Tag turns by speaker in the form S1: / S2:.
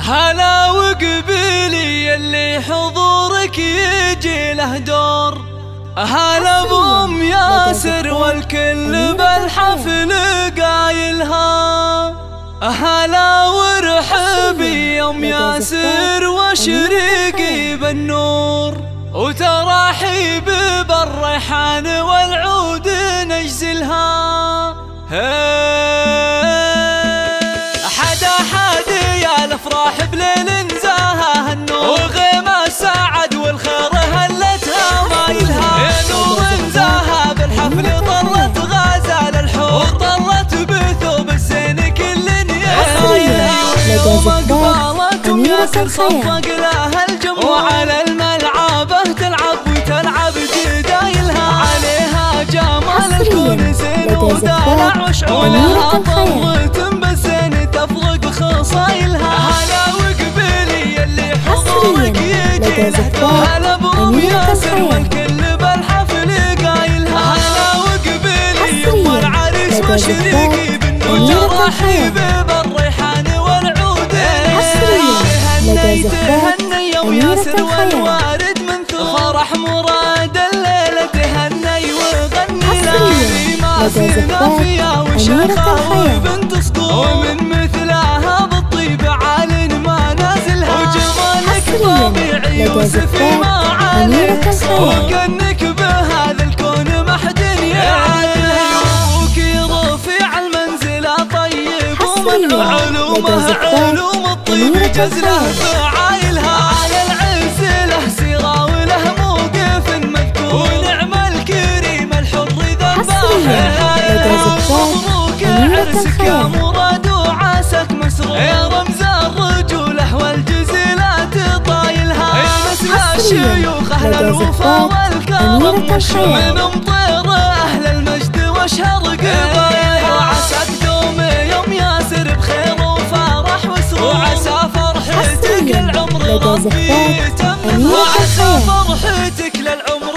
S1: هلا وقبيلي اللي حضورك يجي له دور، هلا بأم ياسر والكل بالحفل قايلها، هلا ورحبي يا ام ياسر واشرقي بالنور، وترحيب بالريحان والعود نجزلها. حدا يا الافراح بليل نزاها النور، وغيمة السعد والخير هلتها مايلها، يا نور نزاها بالحفل طرت غزال الحور، طرت بثوب الزين كل يايلها، ويوم اقبالت ام ياسر صفق لها الجمهور، وعلى الملعبه تلعب وتلعب جدايلها، عليها جمال الكون زين ودلع وشعولها، طرت بالزين تفرق خصايلها. هلا وقبيلي اللي حضورك يجي له دور، هلا بأم ياسر والكل بالحفل قايلها، هلا وقبيلي يوم العريس واشرقي بالنور، ترحيب بالريحان والعود تهني يا ام ياسر والوارد من ثور، فرح مراد الليله تهني وغني لها، ما سينا فيها وشيخه وبنت صقور، ومن مثلها بالطيب عال ما نازلها، وجمالك طبيعي يوسفي ما عليك، وكأنك بهذا الكون ما حد يعادلها، وكي رفيع المنزله طيب ومن علوم الطيب جزله فعايلها، على العز له سيره وله موقف مذكور، ونعم الكريم الحر ذنبه، مبروك عرسك يا مراد وعاسك مسرور، يا رمز الرجوله والجزيلات طايلها، يا مثل الشيوخ اهل الوفا والكرم مشهور، من مطير اهل المجد واشهر قبايلها، وعساك دوم يا ام ياسر بخير وفرح وسرور، وعسى فرحتك العمر ربي يتمها، وعسى فرحتك للعمر